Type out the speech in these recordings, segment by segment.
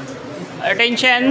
Attention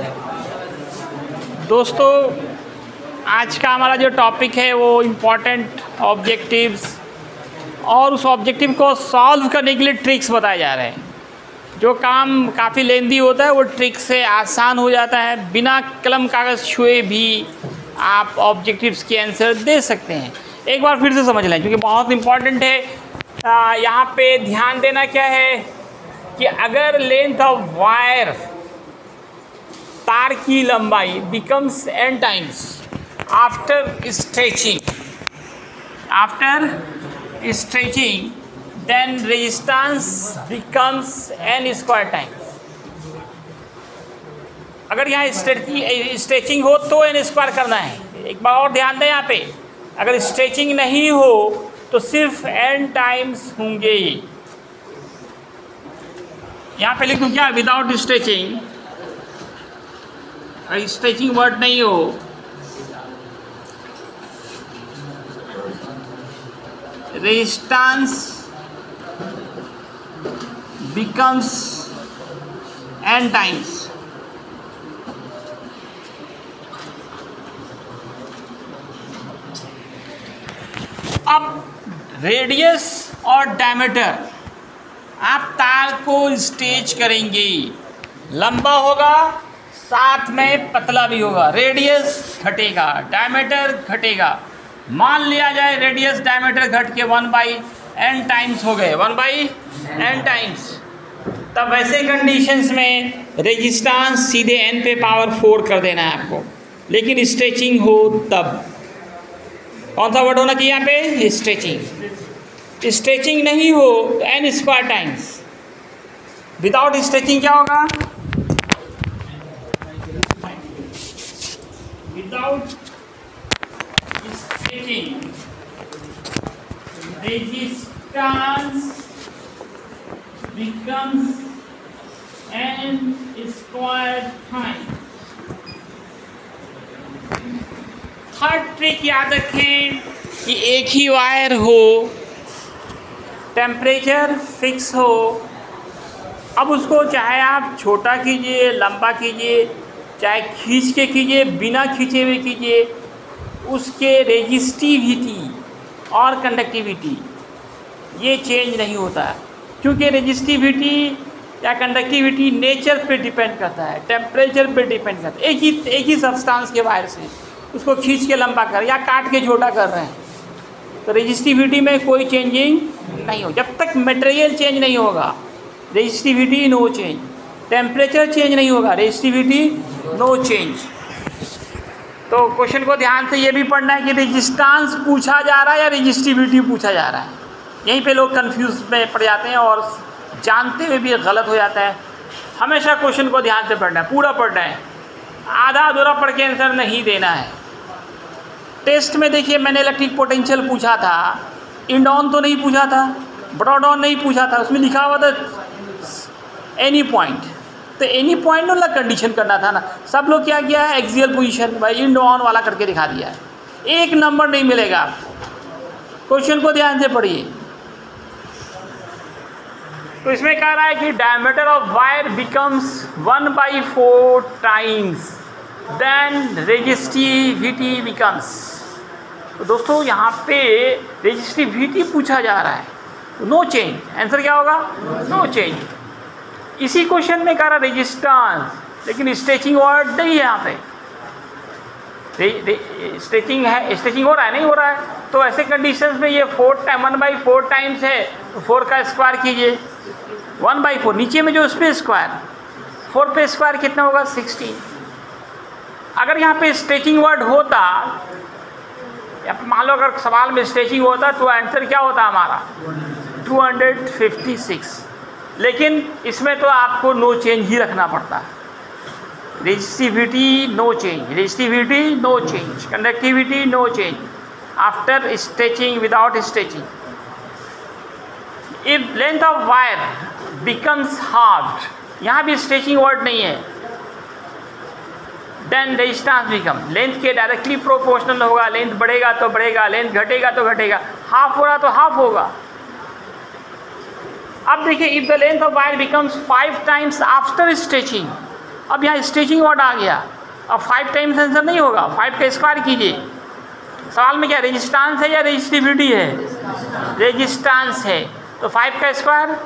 दोस्तों, आज का हमारा जो टॉपिक है वो इम्पॉर्टेंट ऑब्जेक्टिव्स और उस ऑब्जेक्टिव को सॉल्व करने के लिए ट्रिक्स बताए जा रहे हैं। जो काम काफ़ी लेंदी होता है वो ट्रिक से आसान हो जाता है। बिना कलम कागज़ छुए भी आप ऑब्जेक्टिव्स के आंसर दे सकते हैं। एक बार फिर से समझ लें क्योंकि बहुत इम्पॉर्टेंट है। यहाँ पे ध्यान देना क्या है कि अगर लेंथ ऑफ वायर, तार की लंबाई becomes n times after stretching then resistance becomes n square times. अगर यहाँ स्ट्रेचिंग हो तो n स्क्वायर करना है। एक बार और ध्यान दें, यहाँ पे अगर स्ट्रेचिंग नहीं हो तो सिर्फ n टाइम्स होंगे। यहाँ पे लिख दूँ क्या? विदाउट स्ट्रेचिंग, स्ट्रेचिंग वर्ड नहीं हो रेजिस्टेंस बिकम्स n टाइम्स। अब रेडियस और डायमीटर आप तार को स्ट्रेच करेंगे, लंबा होगा साथ में पतला भी होगा, रेडियस घटेगा, डायमीटर घटेगा। मान लिया जाए रेडियस डायमीटर घट के 1/n टाइम्स हो गए, 1/n टाइम्स, तब वैसे कंडीशंस में रेजिस्टेंस सीधे n पे पावर 4 कर देना है आपको। लेकिन स्ट्रेचिंग हो तब कौन सा वर्ड होना चाहिए यहाँ पे? स्ट्रेचिंग। स्ट्रेचिंग नहीं हो तो n square times. Without stretching क्या होगा? Without stretching resistance becomes n square times. Third trick याद रखें कि एक ही वायर हो, टेम्परेचर फिक्स हो। अब उसको चाहे आप छोटा कीजिए, लंबा कीजिए, चाहे खींच के कीजिए, बिना खींचे हुए कीजिए, उसके रेजिस्टिविटी और कंडक्टिविटी ये चेंज नहीं होता है। क्योंकि रेजिस्टिविटी या कंडक्टिविटी नेचर पे डिपेंड करता है, टेम्परेचर पे डिपेंड करता है। एक ही सब्सटेंस के वायर से उसको खींच के लंबा कर या काट के छोटा कर रहे हैं तो रेजिस्टिविटी में कोई चेंजिंग नहीं हो। जब तक मटेरियल चेंज नहीं होगा resistivity no change, temperature change नहीं होगा रेजिस्टिविटी नो चेंज। तो क्वेश्चन को ध्यान से ये भी पढ़ना है कि रेजिस्टेंस पूछा जा रहा है या रेजिस्टिविटी पूछा जा रहा है। यहीं पे लोग कंफ्यूज में पड़ जाते हैं और जानते हुए भी गलत हो जाता है। हमेशा क्वेश्चन को ध्यान से पढ़ना है, पूरा पढ़ना है, आधा अधूरा पढ़ के आंसर नहीं देना है। टेस्ट में देखिए मैंने इलेक्ट्रिक पोटेंशियल पूछा था, इंड ऑन तो नहीं पूछा था, ब्रॉड ऑन नहीं पूछा था, उसमें लिखा हुआ था एनी पॉइंट। तो एनी पॉइंट वाला कंडीशन करना था ना। सब लोग क्या किया है? एक्सियल पोजीशन भाई इंड ऑन वाला करके दिखा दिया है। एक नंबर नहीं मिलेगा आपको। क्वेश्चन को ध्यान से पढ़िए। तो इसमें कह रहा है कि diameter of wire becomes 1/4 times then resistivity becomes. तो दोस्तों यहाँ पे रेजिस्टिविटी पूछा जा रहा है, नो चेंज। आंसर क्या होगा? No change. इसी क्वेश्चन में कह रहा रेजिस्टेंस, लेकिन स्ट्रेचिंग वर्ड नहीं है यहाँ पे। स्ट्रेचिंग है, स्ट्रेचिंग हो रहा है, नहीं हो रहा है। तो ऐसे कंडीशंस में ये 1/4 टाइम्स है तो 4 का स्क्वायर कीजिए, 1/4 नीचे में जो उस पर स्क्वायर, 4 पे स्क्वायर कितना होगा? 16। अगर यहाँ पे स्ट्रेचिंग वर्ड होता, मान लो अगर सवाल में स्ट्रेचिंग होता तो आंसर क्या होता हमारा? 256। लेकिन इसमें तो आपको नो चेंज ही रखना पड़ता है। Resistivity no change, resistivity no change, conductivity no change after stretching, without stretching. If length of wire becomes halved, यहाँ भी स्ट्रेचिंग वर्ड नहीं है, देन रेजिस्टेंस बिकम, लेंथ के डायरेक्टली प्रोपोर्शनल होगा। लेंथ बढ़ेगा तो बढ़ेगा, लेंथ घटेगा तो घटेगा। हाफ हो रहा तो हाफ होगा। अब देखिए, if the length of wire becomes 5 times after stretching, अब यहाँ स्ट्रेचिंग वर्ड आ गया, अब 5 टाइम्स आंसर नहीं होगा, 5 का स्क्वायर कीजिए। सवाल में क्या रेजिस्टेंस है या रेजिस्टिविटी है? रेजिस्टेंस है, तो 5 का स्क्वायर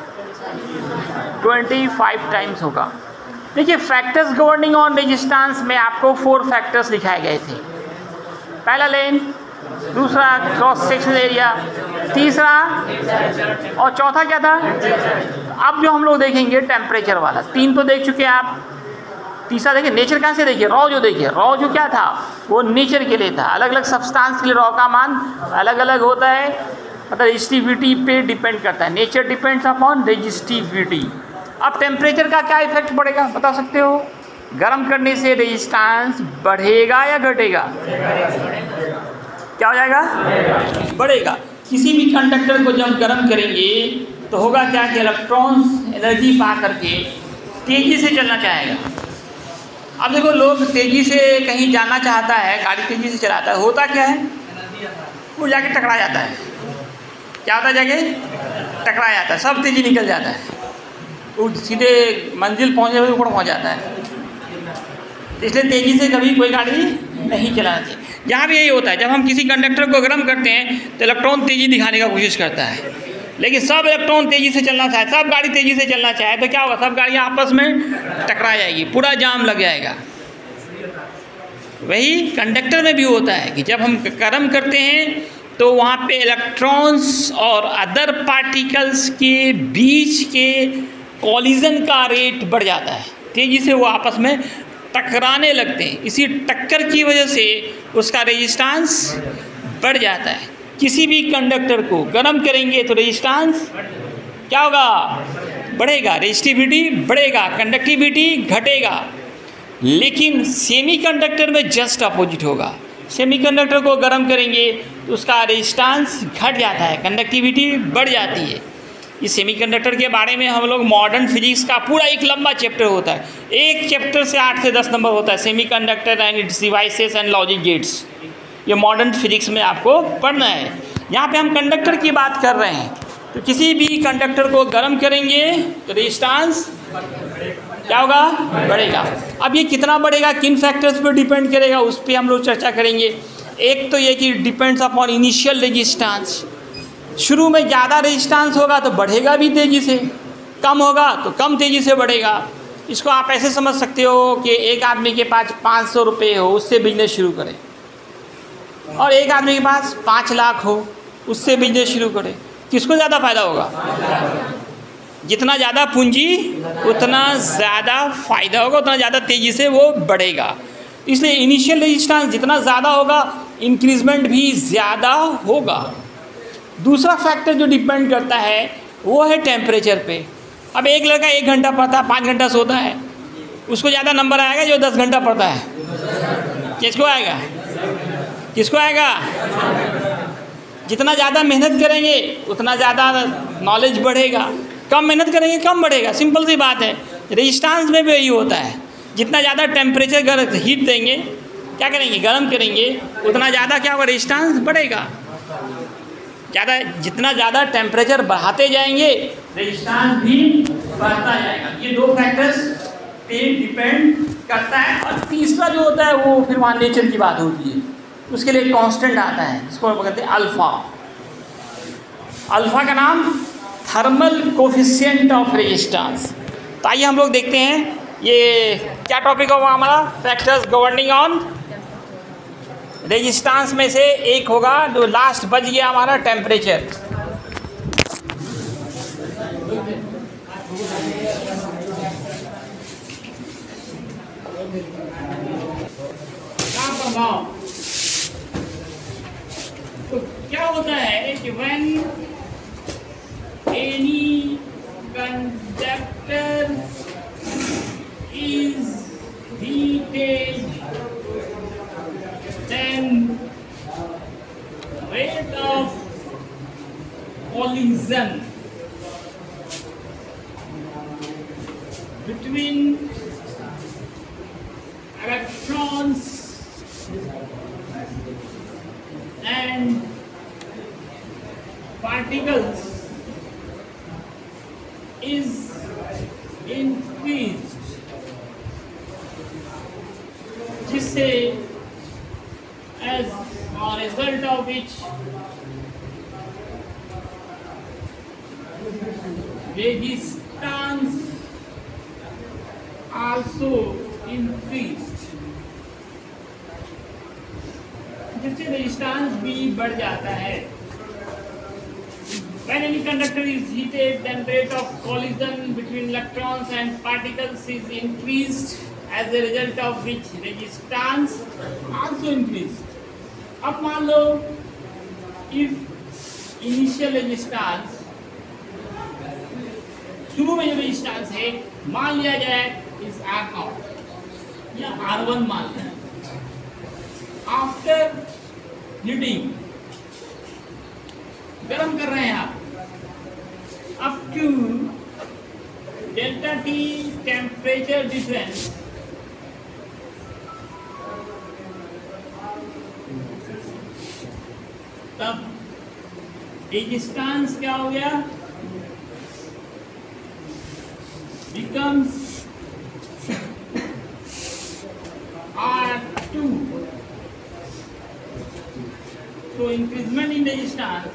25 टाइम्स होगा। देखिए, फैक्टर्स गवर्निंग ऑन रेजिस्टेंस में आपको 4 फैक्टर्स दिखाए गए थे। पहला लेंथ, दूसरा क्रॉस सेक्शनल एरिया, तीसरा और चौथा क्या था? अब जो हम लोग देखेंगे टेम्परेचर वाला। 3 तो देख चुके हैं आप, तीसरा देखिए नेचर कहाँ से देखिए, रॉ जो देखिए, रॉ जो क्या था वो नेचर के लिए था। अलग अलग सब्सटेंस के लिए रॉ का मान अलग अलग होता है, मतलब रेजिस्टिविटी पे डिपेंड करता है। Nature depends upon resistivity. अब टेम्परेचर का क्या इफेक्ट पड़ेगा बता सकते हो? गर्म करने से रेजिस्टेंस बढ़ेगा या घटेगा? क्या हो जाएगा? बढ़ेगा। किसी भी कंडक्टर को जब गर्म करेंगे तो होगा क्या कि इलेक्ट्रॉन्स एनर्जी पा करके तेज़ी से चलना चाहेगा। अब देखो, लोग तेज़ी से कहीं जाना चाहता है, गाड़ी तेज़ी से चलाता है, होता क्या है? वो जाके टकरा जाता है। क्या होता है? जाके टकरा जाता है, सब तेज़ी निकल जाता है, वो सीधे मंजिल पहुँचे हुए ऊपर पहुँच जाता है। इसलिए तेज़ी से कभी कोई गाड़ी नहीं चलाना चाहिए। यहाँ भी यही होता है, जब हम किसी कंडक्टर को गर्म करते हैं तो इलेक्ट्रॉन तेज़ी दिखाने का कोशिश करता है, लेकिन सब इलेक्ट्रॉन तेज़ी से चलना चाहे, सब गाड़ी तेज़ी से चलना चाहे तो क्या होगा? सब गाड़ियाँ आपस में टकरा जाएगी, पूरा जाम लग जाएगा। वही कंडक्टर में भी होता है कि जब हम गर्म करते हैं तो वहाँ पे इलेक्ट्रॉन्स और अदर पार्टिकल्स के बीच के कॉलिजन का रेट बढ़ जाता है, तेज़ी से वो आपस में टकराने लगते हैं। इसी टक्कर की वजह से उसका रेजिस्टेंस बढ़ जाता है। किसी भी कंडक्टर को गर्म करेंगे तो रेजिस्टेंस क्या होगा? बढ़ेगा, रेजिस्टिविटी बढ़ेगा, कंडक्टिविटी घटेगा। लेकिन सेमीकंडक्टर में जस्ट अपोजिट होगा। सेमीकंडक्टर को गर्म करेंगे तो उसका रेजिस्टेंस घट जाता है, कंडक्टिविटी बढ़ जाती है। इस सेमीकंडक्टर के बारे में हम लोग मॉडर्न फिजिक्स का पूरा एक लंबा चैप्टर होता है, एक चैप्टर से 8 से 10 नंबर होता है, semiconductor and its devices and logic gates. ये मॉडर्न फिजिक्स में आपको पढ़ना है। यहाँ पे हम कंडक्टर की बात कर रहे हैं, तो किसी भी कंडक्टर को गर्म करेंगे तो रेजिस्टेंस क्या होगा? बढ़ेगा। अब ये कितना बढ़ेगा, किन फैक्टर्स पर डिपेंड करेगा, उस पर हम लोग चर्चा करेंगे। एक तो ये कि डिपेंड्स अपॉन इनिशियल रेजिस्टेंस। शुरू में ज़्यादा रेजिस्टेंस होगा तो बढ़ेगा भी तेज़ी से, कम होगा तो कम तेज़ी से बढ़ेगा। इसको आप ऐसे समझ सकते हो कि एक आदमी के पास 500 रुपये हो, उससे बिजनेस शुरू करें, और एक आदमी के पास 5 लाख हो, उससे बिजनेस शुरू करें। किसको ज़्यादा फ़ायदा होगा? जितना ज़्यादा पूंजी उतना ज़्यादा फ़ायदा होगा, उतना ज़्यादा तेज़ी से वो बढ़ेगा। इसलिए इनिशियल रेजिस्टेंस जितना ज़्यादा होगा, इंक्रीजमेंट भी ज़्यादा होगा। दूसरा फैक्टर जो डिपेंड करता है वो है टेम्परेचर पे। अब एक लड़का 1 घंटा पढ़ता है, 5 घंटा सोता है, उसको ज़्यादा नंबर आएगा जो 10 घंटा पढ़ता है? किसको आएगा? किसको आएगा? जितना ज़्यादा मेहनत करेंगे उतना ज़्यादा नॉलेज बढ़ेगा, कम मेहनत करेंगे कम बढ़ेगा। सिंपल सी बात है। रेजिस्टेंस में भी यही होता है, जितना ज़्यादा टेम्परेचर हीट देंगे, क्या करेंगे, गर्म करेंगे, उतना ज़्यादा क्या होगा? रेजिस्टेंस बढ़ेगा। जितना ज़्यादा टेम्परेचर बढ़ाते जाएंगे रेजिस्टेंस भी बढ़ता जाएगा। ये 2 फैक्टर्स पे डिपेंड करता है। और तीसरा जो होता है वो फिर वहाँ नेचर की बात होती है, उसके लिए कांस्टेंट आता है, जिसको कहते हैं अल्फ़ा। अल्फ़ा का नाम थर्मल कोफिशिएंट ऑफ रेजिस्टेंस। तो आइए हम लोग देखते हैं ये क्या टॉपिक होगा हमारा, फैक्टर्स गवर्निंग ऑन रेजिस्टेंस में से एक होगा, जो लास्ट बच गया हमारा टेम्परेचर। तो क्या होता है कि when any conductor is heated, then rate of collision between electrons and particles जिससे as a result of which resistance also increased, जिससे रेजिस्टेंस भी बढ़ जाता है। When any conductor is heated, then rate of collision between electrons and particles is increased, as a result of which resistance also increased. अब मान लो if initial resistance, शुरू में जो रेजिस्टेंस है मान लिया जाए इस R0 या R1 मान लिया, आफ्टर हीटिंग गर्म कर रहे हैं आप, up to delta T temperature difference, तब रेजिस्टेंस क्या हो गया, becomes R2. So increment in resistance,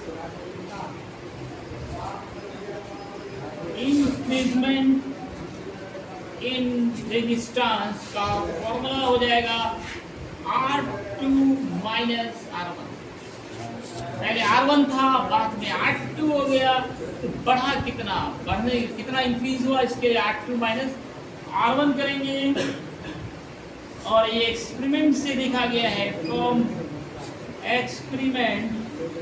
increment in resistance का फॉर्मूला हो जाएगा R2 माइनस R1। पहले R1 था, बाद में R2 हो गया, तो बढ़ा कितना, बढ़ने कितना इंक्रीज हुआ, इसके लिए R2 माइनस R1 करेंगे। और ये एक्सपेरिमेंट से देखा गया है, from experiment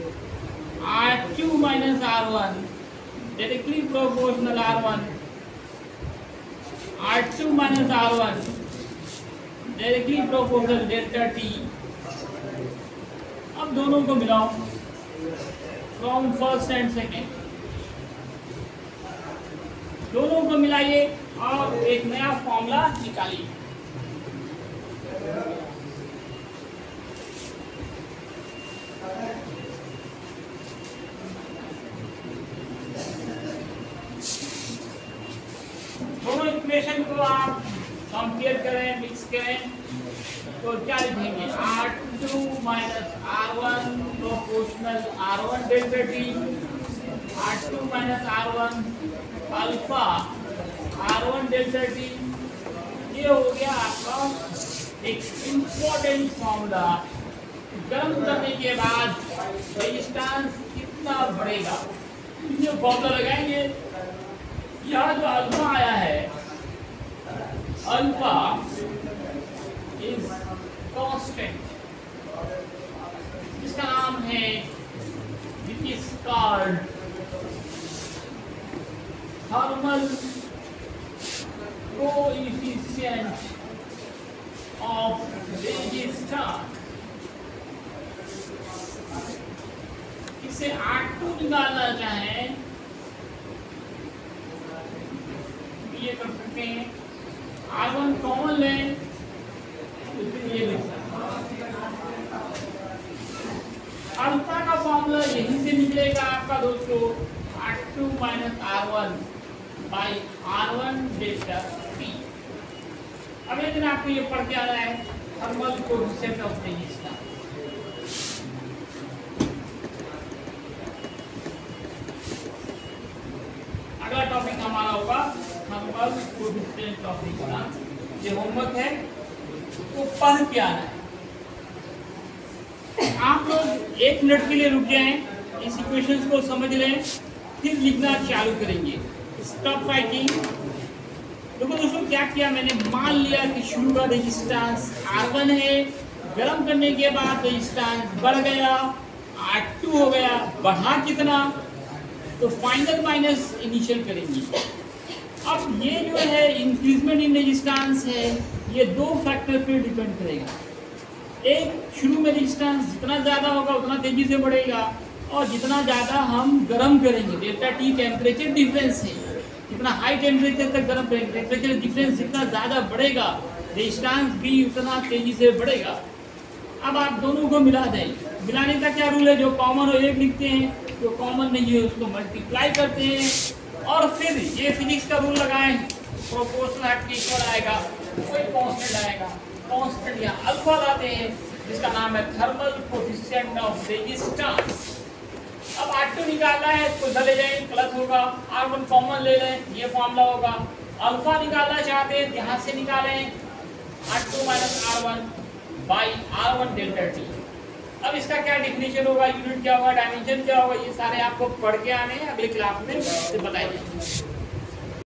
R2 minus R1 directly proportional R1, R2 minus R1 directly proportional delta T. अब दोनों को मिलाओ फ्रॉम फर्स्ट एंड सेकेंड, दोनों को मिलाइए और एक नया फॉर्मूला निकालिए। दोनों इक्वेशन को आप कंपेयर करें, मिक्स करें, तो क्या लिखेंगे, R2 minus R1 proportional R1 delta T, R2 minus R1 alpha R1 delta T. ये हो गया आपका एक इम्पोर्टेंट फॉर्मूला। गर्म करने के बाद रेजिस्टेंस कितना बढ़ेगा, ये फॉर्मूला लगाएंगे। यहाँ जो अल्फा आया है, अल्फा इज कांस्टेंट, इसका नाम है which is called thermal coefficient of resistance. इसे R2 निकालना चाहें ये कर सकते हैं, R1 कॉमन लें तो फिर ये लिख सकते हैं। अल्फा का फॉर्मूला यहीं से निकलेगा आपका दोस्तों, R2 minus R1 by R1 delta T। अब लेकिन आपको ये पढ़ के आ रहा है थर्मल कोएफिशिएंट ऑफ रेजिस्टेंस। अगला टॉपिक हमारा होगा थर्मल कोएफिशिएंट ऑफ रेजिस्टेंस। ये होमवर्क है, तो पढ़ के आना है। आप लोग 1 मिनट के लिए रुक जाएं, इस इक्वेशंस को समझ लें, फिर लिखना चालू करेंगे। Stop writing. देखो दोस्तों क्या किया मैंने, मान लिया कि शुरू का रेजिस्टेंस R1 है, गर्म करने के बाद रेजिस्टेंस बढ़ गया, R2 हो गया, बढ़ा कितना, तो फाइनल माइनस इनिशियल करेंगे। अब ये जो है इंक्रीजमेंट इन रेजिस्टेंस है, ये 2 फैक्टर पे डिपेंड करेगा। एक, शुरू में रेजिस्टेंस जितना ज़्यादा होगा उतना तेज़ी से बढ़ेगा, और जितना ज़्यादा हम गर्म करेंगे, डेल्टा टी टेम्परेचर डिफरेंस है, जितना हाई टेम्परेचर तक गर्म करेंगे, टेम्परेचर डिफरेंस जितना ज़्यादा बढ़ेगा, रेजिस्टेंस भी उतना तेज़ी से बढ़ेगा। अब आप दोनों को मिला दें। मिलाने का क्या रूल है, जो कॉमन हो 1 लिखते हैं, जो कॉमन नहीं है उसको मल्टीप्लाई करते हैं, और फिर ये फिजिक्स का रूल लगाएं, प्रोपोर्शनल इक्वल आएगा, कोई कांस्टेंट आएगा, कांस्टेंट यहाँ अल्फा लाते हैं जिसका नाम है थर्मल कोफिशिएंट ऑफ रेजिस्टेंस। अब R2 निकालना है, इसको चले जाएंगे, प्लस होगा, R1 कॉमन ले लें, ये फॉर्मूला होगा। अल्फा निकालना चाहते हैं, यहाँ से निकालें R2 minus R1 by R1 delta T. अब इसका क्या डिफिनेशन होगा, यूनिट क्या होगा, डायमेंशन क्या होगा, ये सारे आपको पढ़ के आने हैं, अगले क्लास में बताएंगे।